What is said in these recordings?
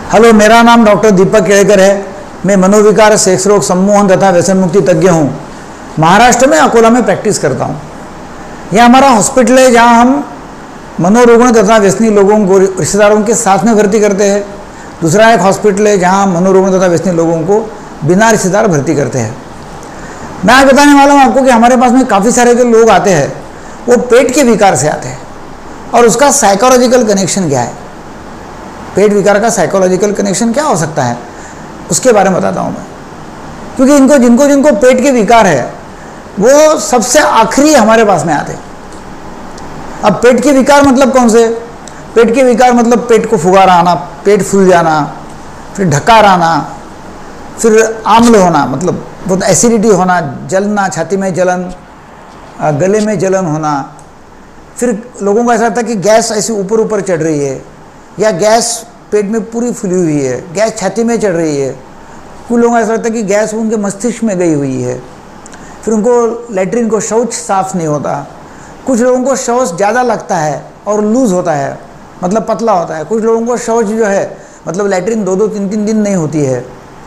Hello, मेरा नाम doctor दीपक केड़कर है। मैं मनोविकार, सेक्स रोग, सम्मोहन तथा व्यसन मुक्ति तज्ञ हूँ। महाराष्ट्र में अकोला में प्रैक्टिस करता हूँ। यह हमारा हॉस्पिटल है जहाँ हम मनोरोगों तथा व्यसनी लोगों को रिश्तेदारों के साथ में भर्ती करते हैं। दूसरा एक हॉस्पिटल है जहाँ मनोरोगों तथा व्यसनी लोगों को बिना रिश्तेदार भर्ती करते हैं। मैं आज बताने वाला हूँ आपको कि हमारे पास में काफ़ी सारे जो लोग आते हैं वो पेट के विकार से आते हैं और उसका साइकोलॉजिकल कनेक्शन क्या है। पेट विकार का साइकोलॉजिकल कनेक्शन क्या हो सकता है उसके बारे में बताता हूँ मैं, क्योंकि जिनको पेट के विकार है वो सबसे आखिरी हमारे पास में आते हैं। अब पेट के विकार मतलब कौन से? पेट के विकार मतलब पेट को फुगार आना, पेट फूल जाना, फिर ढकार आना, फिर आम्ल होना मतलब बहुत एसिडिटी होना, जलना, छाती में जलन, गले में जलन होना। फिर लोगों को ऐसा लगता है कि गैस ऐसी ऊपर ऊपर चढ़ रही है या गैस पेट में पूरी फुली हुई है, गैस छाती में चढ़ रही है। कुछ लोगों को ऐसा लगता है कि गैस उनके मस्तिष्क में गई हुई है। फिर उनको लैट्रिन को शौच साफ नहीं होता। कुछ लोगों को शौच ज़्यादा लगता है और लूज़ होता है, मतलब पतला होता है। कुछ लोगों को शौच जो है मतलब लैट्रिन 2-2, 3-3 दिन नहीं होती है।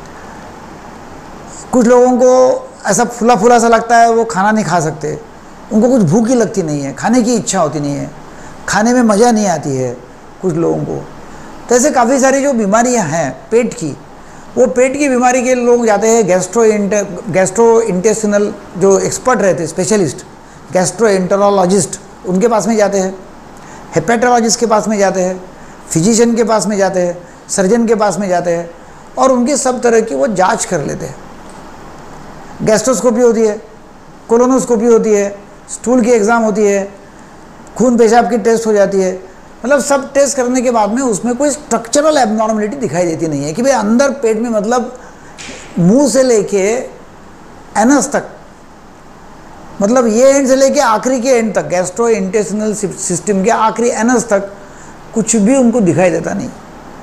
कुछ लोगों को ऐसा फुला फुला सा लगता है, वो खाना नहीं खा सकते, उनको कुछ भूख ही लगती नहीं है, खाने की इच्छा होती नहीं है, खाने में मज़ा नहीं आती है कुछ लोगों को। तो ऐसे काफ़ी सारी जो बीमारियां हैं पेट की, वो पेट की बीमारी के लोग जाते हैं गैस्ट्रो इंटेस्टिनल जो एक्सपर्ट रहते हैं, स्पेशलिस्ट गैस्ट्रोएंटेरोलॉजिस्ट, उनके पास में जाते हैं, हेपेटोलॉजिस्ट के पास में जाते हैं, फिजिशियन के पास में जाते हैं, सर्जन के पास में जाते हैं और उनकी सब तरह की वो जांच कर लेते हैं। गैस्ट्रोस्कोपी होती है, कोलोनोस्कोपी होती है, स्टूल की एग्ज़ाम होती है, खून पेशाब की टेस्ट हो जाती है। मतलब सब टेस्ट करने के बाद में उसमें कोई स्ट्रक्चरल एबनॉर्मलिटी दिखाई देती नहीं है कि भाई अंदर पेट में मतलब मुंह से लेके एनस तक, मतलब ये एंड से लेके आखिरी के एंड तक, गैस्ट्रो इंटेस्टिनल सिस्टम के आखिरी एनस तक कुछ भी उनको दिखाई देता नहीं।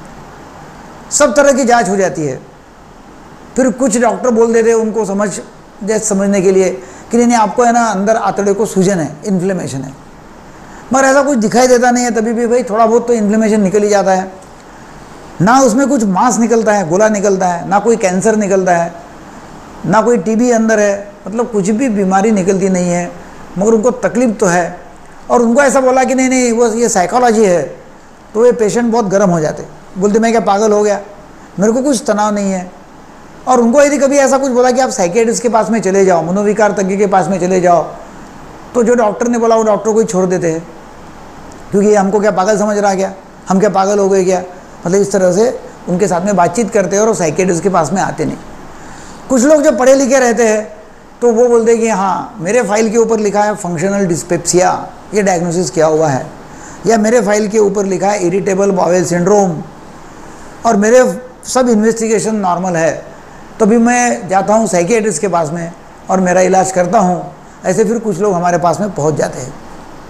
सब तरह की जांच हो जाती है। फिर कुछ डॉक्टर बोल देते हैं उनको समझने के लिए कि नहीं आपको है ना अंदर आंतड़े को सूजन है, इन्फ्लेमेशन है, मगर ऐसा कुछ दिखाई देता नहीं है। तभी भी भाई थोड़ा बहुत तो इन्फ्लेमेशन निकल ही जाता है। ना उसमें कुछ मांस निकलता है, गोला निकलता है, ना कोई कैंसर निकलता है, ना कोई टीबी अंदर है, मतलब कुछ भी बीमारी निकलती नहीं है, मगर उनको तकलीफ तो है। और उनको ऐसा बोला कि नहीं वो ये साइकोलॉजी है, तो ये पेशेंट बहुत गर्म हो जाते, बोलते मैं क्या पागल हो गया, मेरे को कुछ तनाव नहीं है। और उनको यदि कभी ऐसा कुछ बोला कि आप साइकियाट्रिस्ट के पास में चले जाओ, मनोविकार तज्ञ के पास में चले जाओ, तो जो डॉक्टर ने बोला वो डॉक्टर को ही छोड़ देते हैं, क्योंकि हमको क्या पागल समझ रहा क्या, हम क्या पागल हो गए क्या, मतलब इस तरह से उनके साथ में बातचीत करते हैं और वो साइकियाट्रिस्ट के पास में आते नहीं। कुछ लोग जो पढ़े लिखे रहते हैं तो वो बोलते हैं कि हाँ मेरे फाइल के ऊपर लिखा है फंक्शनल डिस्पेप्सिया, ये डायग्नोसिस किया हुआ है, या मेरे फाइल के ऊपर लिखा है इरिटेबल बाउल सिंड्रोम और मेरे सब इन्वेस्टिगेशन नॉर्मल है, तभी मैं जाता हूँ साइकियाट्रिस्ट के पास में और मेरा इलाज करता हूँ। ऐसे फिर कुछ लोग हमारे पास में पहुँच जाते हैं।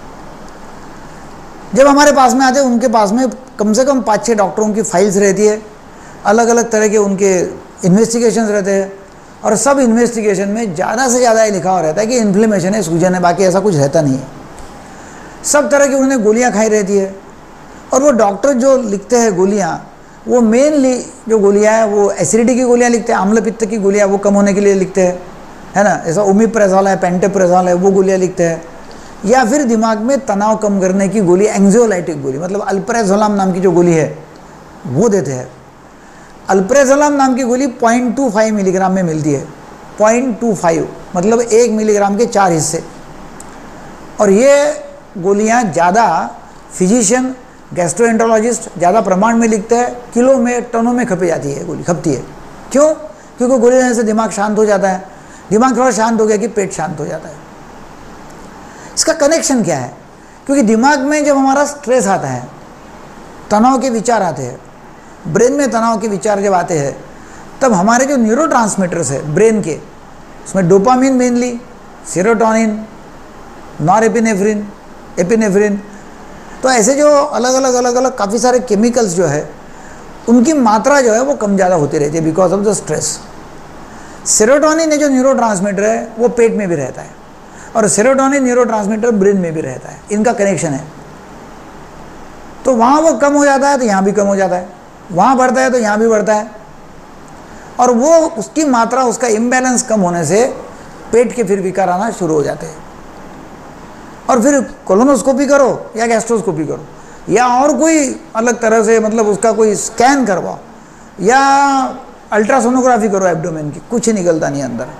जब हमारे पास में आते हैं उनके पास में कम से कम 5-6 डॉक्टरों की फाइल्स रहती है, अलग अलग तरह के उनके इन्वेस्टिगेशंस रहते हैं और सब इन्वेस्टिगेशन में ज़्यादा से ज़्यादा ये लिखा हुआ रहता है कि इन्फ्लेमेशन है, सूजन है, बाकी ऐसा कुछ रहता नहीं है। सब तरह की उन्होंने गोलियाँ खाई रहती है और वो डॉक्टर जो लिखते हैं गोलियाँ, वो मेनली जो गोलियाँ हैं वो एसिडिटी की गोलियाँ लिखते हैं, आम्ल पित्त की गोलियाँ वो कम होने के लिए लिखते हैं, है ना, ऐसा ओमिप्रेजोल है, पेंटेप्रेजोल है, वो गोलियाँ लिखते हैं। या फिर दिमाग में तनाव कम करने की गोली, एंग्जियोलाइटिक गोली मतलब अल्प्रेजोलाम नाम की जो गोली है वो देते हैं। अल्प्रेजोलाम नाम की गोली 0.25 मिलीग्राम में मिलती है, 0.25 मतलब 1 मिलीग्राम के 4 हिस्से। और ये गोलियां ज़्यादा फिजिशियन गैस्ट्रोएंटेरोलॉजिस्ट ज़्यादा प्रमाण में लिखते हैं, किलो में टनों में खपी जाती है गोली, खपती है। क्यों? क्योंकि गोली लेने से दिमाग शांत हो जाता है, दिमाग थोड़ा शांत हो गया कि पेट शांत हो जाता है। इसका कनेक्शन क्या है? क्योंकि दिमाग में जब हमारा स्ट्रेस आता है, तनाव के विचार आते हैं, ब्रेन में तनाव के विचार जब आते हैं, तब हमारे जो न्यूरोट्रांसमीटर्स है ब्रेन के, उसमें dopamine mainly, serotonin, norepinephrine, epinephrine, तो ऐसे जो अलग अलग काफ़ी सारे केमिकल्स जो है उनकी मात्रा जो है वो कम ज़्यादा होती रहती है because of the stress. Serotonin जो न्यूरोट्रांसमीटर है वो पेट में भी रहता है और सेरोटोनिन न्यूरोट्रांसमीटर ब्रेन में भी रहता है, इनका कनेक्शन है। तो वहाँ वो कम हो जाता है तो यहाँ भी कम हो जाता है। वहाँ बढ़ता है तो यहाँ भी बढ़ता है, और वो उसकी मात्रा, उसका इम्बैलेंस कम होने से पेट के फिर विकार आना शुरू हो जाते हैं। और फिर कोलोनोस्कोपी करो या गैस्ट्रोस्कोपी करो या और कोई अलग तरह से मतलब उसका कोई स्कैन करवाओ या अल्ट्रासोनोग्राफी करो एब्डोमेन की, कुछ निकलता नहीं अंदर।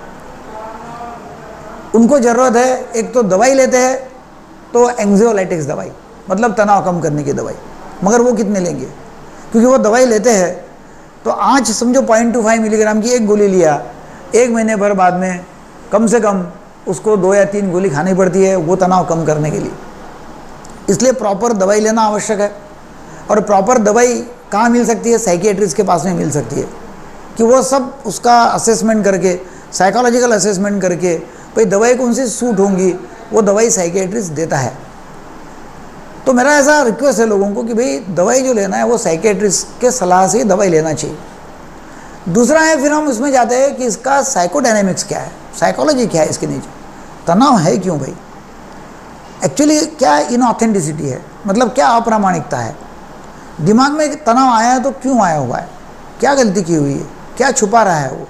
उनको ज़रूरत है, एक तो दवाई लेते हैं तो एंग्जियोलाइटिक्स दवाई, मतलब तनाव कम करने की दवाई, मगर वो कितने लेंगे, क्योंकि वो दवाई लेते हैं तो आज समझो 0.25 मिलीग्राम की एक गोली लिया, 1 महीने भर बाद में कम से कम उसको 2 या 3 गोली खानी पड़ती है वो तनाव कम करने के लिए। इसलिए प्रॉपर दवाई लेना आवश्यक है। और प्रॉपर दवाई कहाँ मिल सकती है? साइकियाट्रिस्ट के पास में मिल सकती है, कि वो सब उसका असेसमेंट करके, साइकोलॉजिकल असेसमेंट करके भाई दवाई कौन सी सूट होंगी, वो दवाई साइकियाट्रिस्ट देता है। तो मेरा ऐसा रिक्वेस्ट है लोगों को कि भाई दवाई जो लेना है वो साइकियाट्रिस्ट के सलाह से ही दवाई लेना चाहिए। दूसरा है, फिर हम इसमें जाते हैं कि इसका साइकोडायनेमिक्स क्या है, साइकोलॉजी क्या है इसके नीचे, तनाव है क्यों भाई, एक्चुअली क्या इनऑथेंटिसिटी है, मतलब क्या अप्रामाणिकता है, दिमाग में तनाव आया है तो क्यों आया हुआ है, क्या गलती की हुई है, क्या छुपा रहा है वो।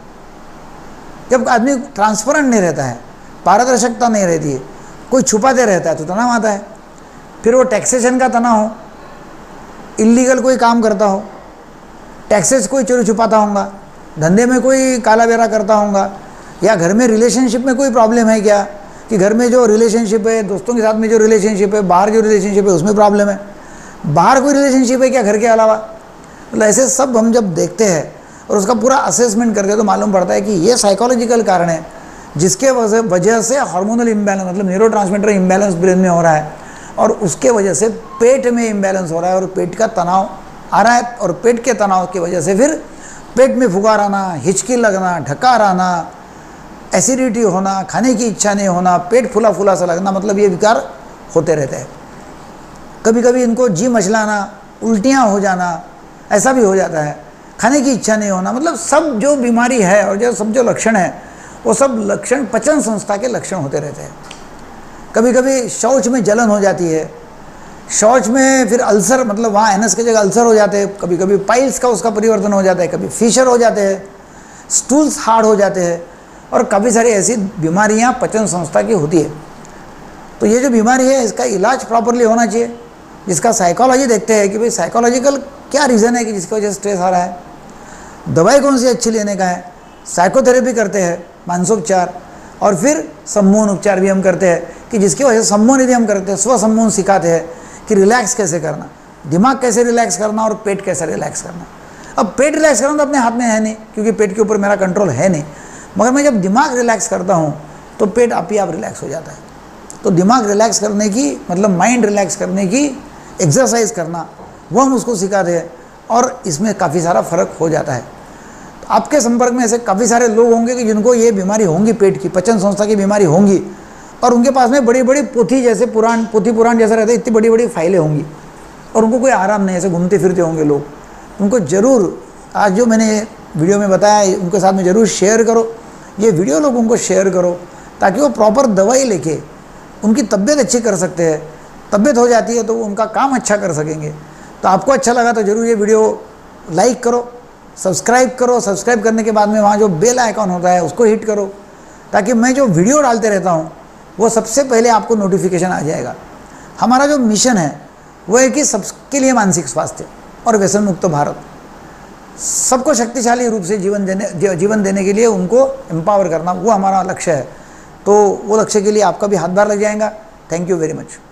जब आदमी ट्रांसपेरेंट नहीं रहता है, पारदर्शकता नहीं रहती है, कोई छुपाते रहता है तो तनाव आता है। फिर वो टैक्सेशन का तनाव हो, इलीगल कोई काम करता हो, टैक्सेस कोई चोरी छुपाता होगा, धंधे में कोई काला बेरा करता होगा, या घर में रिलेशनशिप में कोई प्रॉब्लम है क्या, कि घर में जो रिलेशनशिप है, दोस्तों के साथ में जो रिलेशनशिप है, बाहर जो रिलेशनशिप है उसमें प्रॉब्लम है, बाहर कोई रिलेशनशिप है क्या घर के अलावा। मतलब ऐसे सब हम जब देखते हैं और उसका पूरा असेसमेंट करते हैं तो मालूम पड़ता है कि ये साइकोलॉजिकल कारण है जिसके वजह से हार्मोनल इम्बैलेंस, मतलब न्यूरोट्रांसमीटर इम्बैलेंस ब्रेन में हो रहा है, और उसके वजह से पेट में इम्बैलेंस हो रहा है और पेट का तनाव आ रहा है, और पेट के तनाव की वजह से फिर पेट में फुकार आना, हिचकी लगना, ढकार आना, एसिडिटी होना, खाने की इच्छा नहीं होना, पेट फूला फूला सा लगना, मतलब ये विकार होते रहते हैं। कभी कभी इनको जी मचलाना, उल्टियाँ हो जाना, ऐसा भी हो जाता है, खाने की इच्छा नहीं होना, मतलब सब जो बीमारी है और जो सब जो लक्षण है वो सब लक्षण पचन संस्था के लक्षण होते रहते हैं। कभी कभी शौच में जलन हो जाती है, शौच में फिर अल्सर, मतलब वहाँ एनस की जगह अल्सर हो जाते हैं, कभी कभी पाइल्स का उसका परिवर्तन हो जाता है, कभी फिशर हो जाते हैं, स्टूल्स हार्ड हो जाते हैं, और काफ़ी सारी ऐसी बीमारियाँ पचन संस्था की होती है। तो ये जो बीमारी है इसका इलाज प्रॉपरली होना चाहिए, जिसका साइकोलॉजी देखते हैं कि भाई साइकोलॉजिकल क्या रीज़न है कि जिसकी वजह से स्ट्रेस आ रहा है, दवाई कौन सी अच्छी लेने का है, साइकोथेरेपी करते हैं, मानसोपचार, और फिर सम्मोहन उपचार भी हम करते हैं, कि जिसकी वजह से सम्मोहन यदि हम करते हैं, स्व सम्मोहन सिखाते हैं कि रिलैक्स कैसे करना, दिमाग कैसे रिलैक्स करना और पेट कैसे रिलैक्स करना। अब पेट रिलैक्स करना तो अपने हाथ में है नहीं, क्योंकि पेट के ऊपर मेरा कंट्रोल है नहीं, मगर मैं जब दिमाग रिलैक्स करता हूँ तो पेट आप ही आप रिलैक्स हो जाता है। तो दिमाग रिलैक्स करने की, मतलब माइंड रिलैक्स करने की एक्सरसाइज करना, वो हम उसको सिखाते हैं, और इसमें काफ़ी सारा फ़र्क हो जाता है। तो आपके संपर्क में ऐसे काफ़ी सारे लोग होंगे कि जिनको ये बीमारी होंगी, पेट की, पचन संस्था की बीमारी होंगी, और उनके पास में बड़ी बड़ी पोथी जैसे पोथी पुराण जैसा रहता है, इतनी बड़ी बड़ी फाइलें होंगी, और उनको कोई आराम नहीं, ऐसे घूमते फिरते होंगे लोग। उनको ज़रूर आज जो मैंने वीडियो में बताया उनके साथ में ज़रूर शेयर करो, ये वीडियो लोगों को शेयर करो, ताकि वो प्रॉपर दवाई लेके उनकी तबीयत अच्छी कर सकते हैं। तबीयत हो जाती है तो वो उनका काम अच्छा कर सकेंगे। तो आपको अच्छा लगा तो ज़रूर ये वीडियो लाइक करो, सब्सक्राइब करो, सब्सक्राइब करने के बाद में वहाँ जो बेल आइकॉन होता है उसको हिट करो, ताकि मैं जो वीडियो डालते रहता हूँ वो सबसे पहले आपको नोटिफिकेशन आ जाएगा। हमारा जो मिशन है वो है कि सबके लिए मानसिक स्वास्थ्य और व्यसन मुक्त भारत, सबको शक्तिशाली रूप से जीवन देने के लिए उनको एम्पावर करना, वो हमारा लक्ष्य है। तो वो लक्ष्य के लिए आपका भी हाथ बार लग जाएगा। Thank you very much.